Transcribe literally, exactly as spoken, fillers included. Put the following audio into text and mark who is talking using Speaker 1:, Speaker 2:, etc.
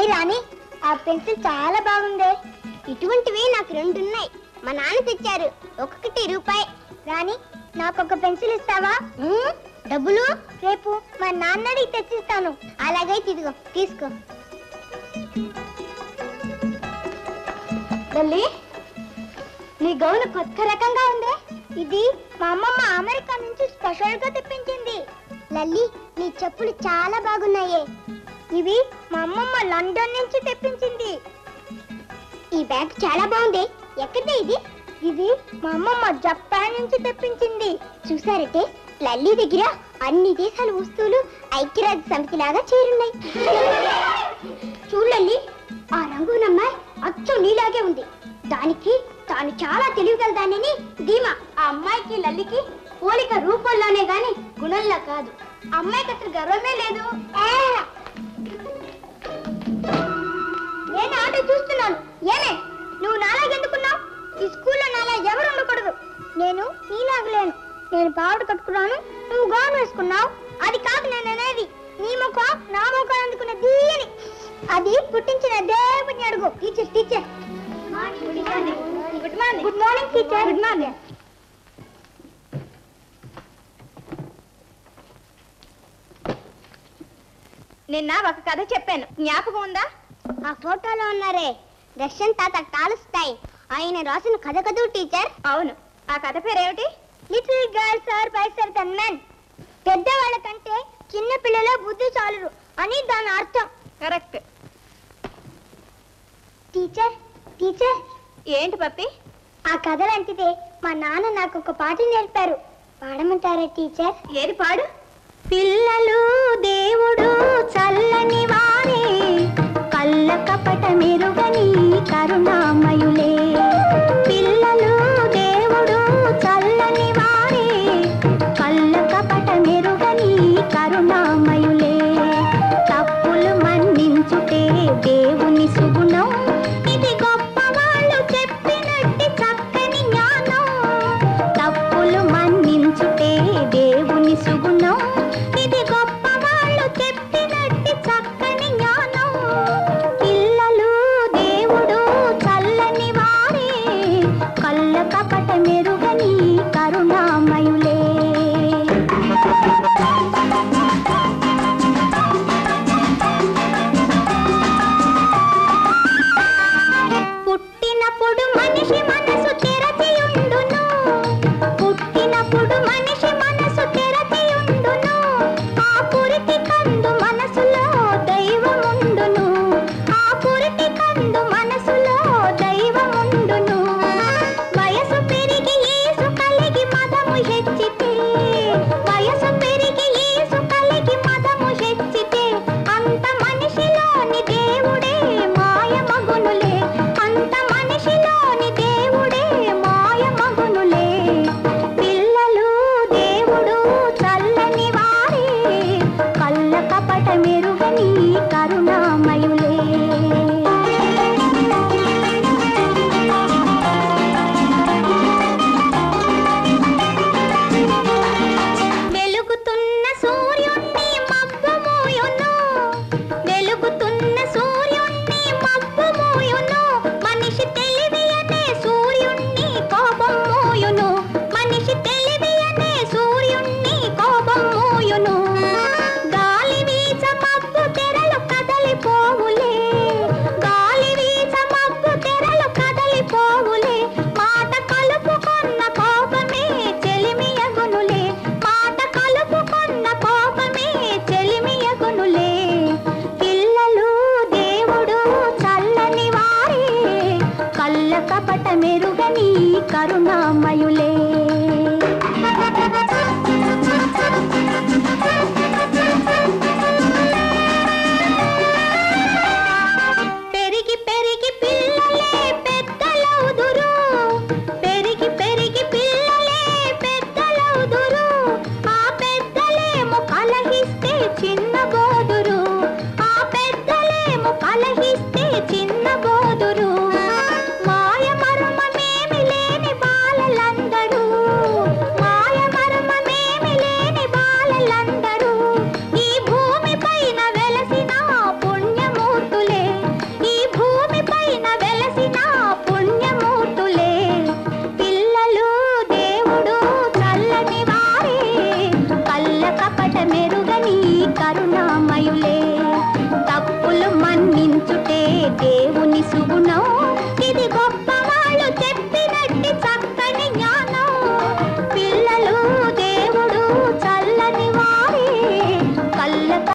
Speaker 1: రాణి రాణి ఆ పెన్సిల్ చాలా బాగుంది. ఇటువంటివి నాకు రెండు ఉన్నాయి, మా నాన్న తెచ్చారు, ఒక్కొక్కటి రూపాయి. రాణి నాకొక పెన్సిల్ ఇస్తావా? డబ్బులు రేపు మా నాన్నడికి తెచ్చిస్తాను. అలాగైతే ఇదిగో తీసుకో. లల్లి నీ గౌను కొత్త రకంగా ఉంది. ఇది మా అమ్మమ్మ అమెరికా నుంచి స్పెషల్ గా తెప్పించింది. లల్లి నీ చెప్పులు చాలా బాగున్నాయే. ఇవి మా అమ్మమ్మ లండన్ నుంచి తెప్పించింది. ఈ బ్యాగ్ చాలా బాగుంది. ఎక్కడే ఇది? ఇది మా అమ్మమ్మ జపాన్ నుంచి తెప్పించింది. చూసారంటే లల్లి దగ్గర అన్ని దేశాల వస్తువులు ఐక్యరాజ్య సమితి లాగా చేరున్నాయి. చూడల్లి, ఆ రంగునమ్మాయి అచ్చం నీలాగే ఉంది. దానికి తాను చాలా తెలియగలదానని ధీమా. ఆ అమ్మాయికి లల్లికి పోలిక రూపంలోనే గాని గుణంలో కాదు. అమ్మాయికి అసలు గర్వమే లేదు. నేను ఆట చూస్తున్నాను. ఏమే నువ్వు నాలాగెందుకున్నావు? ఈ స్కూల్లో నాలా ఎవరు ఉండకూడదు. నేను నీలాగలేను. నేను పావుడు కట్టుకున్నాను, నువ్వు గౌన్ వేసుకున్నావు. అది కాదు నేను అనేది. నీ ముఖం నా ముఖం అందుకున్న దీని అది పుట్టించిన దేవుని అడుగు. Teacher teacher good morning. Good morning good morning teacher. Good morning. నిన్న ఒక కథ చెప్పాను, జ్ఞాపకం ఉందా? ఆ ఫోటోలో ఉన్నారే దర్శన్ తాత కాలుస్తాయి, ఆయన రాసిన కథ కదూ టీచర్? అవును. ఆ కథ పేరేమిటి? Little girls are wiser than men. పెద్దవాళ్ళ కంటే చిన్న పిల్లల బుద్ధి చాలురు అని దాని అర్థం. కరెక్ట్. టీచర్ టీచర్ ఏంటి పప్పి? ఆ కథ లాంటిదే మా నాన్న నాకు ఒక పాట నేర్పారు, పాడమంటారా టీచర్? ఏది పాడు. పిల్లలు దేవుడు చల్లని వారే, కళ్ళ కపట మెరుగని కరుణామయులే. పిల్లలు దేవుడు చల్లని వారే, కళ్ళ కపట మెరుగని కరుణామయులే. తప్పులు మన్నించుటే దేవుని సుగుణం, ఇది గొప్ప వాళ్ళు చెప్పినట్టి చక్కని జ్ఞానం. తప్పులు మన్నించుటే దేవుని సుగుణం, ఇది గొప్ప వాళ్ళు చెప్పినట్టి చక్కని జ్ఞానం. పిల్లలు దేవుడు చల్లని వారే, కళ్ళ కపట మెరుగని కరుణామయులే. పుట్టినప్పుడు మనిషి మనసు తెరచియుండును, పుట్టినప్పుడు మనిషి మనసు తెరచియుండును. ఆ పురిటి కందు మనసులో దైవముండును, ఆ పురిటి కందు మనసులో దైవముండును. వయసు పెరిగి యేసు కలిగి మదము హెచ్చితే, వయసు పెరిగి యేసు కలిగి మదము హెచ్చితే, అంత మనిషిలోని దేవుడే మాయమగునులే, అంత మనిషిలోని దేవుడే మాయమగునులే. పిల్లలు దేవుడు చల్లని వారే, కళ్ళ కపట మెరుగని కరుణామయులే. వెలుగుతున్న సూర్యుణ్ణి మబ్బు మోయును, వెలుగుతున్న సూర్యుణ్ణి మబ్బు మోయును. మనిషి తెలివి అనే సూర్యుణ్ణి కోపం మోయును, మనిషి తెలివి అనే సూర్యుణ్ణి కోపం మోయును. గాలి వీచ మబ్బు తెరలు కదలిపోవులే, గాలి వీచ మబ్బు తెరలు కదలిపోవులే. మాట కలుపుకున్న కోపమే చెలిమియగునులే, మాట కలుపుకున్న కోపమే చెలిమియగునులే. పిల్లలు దేవుడు చల్లని వారే, కళ్ళ కపట మెరుగని కరుణామయులే. పెరిగి పెరిగి పిల్లలే పెద్దలవుదురు, పెరిగి పెరిగి పిల్లలే పెద్దలవుదురు. ఆ పెద్దలేమో కలహిస్తే చిన్నబోదురు, ఆ పెద్దలేమో కలహిస్తే చిన్నబోదురు. మాయ మర్మమేమి లేని బాలలందరూ, మాయ మర్మమేమి లేని బాలలందరూ. ఈ భూమి పైన వెలసిన పుణ్యమూర్తులే,
Speaker 2: కరుణామయులే. తప్పులు మన్నించుటే దేవుని సుగుణం, ఇది గొప్ప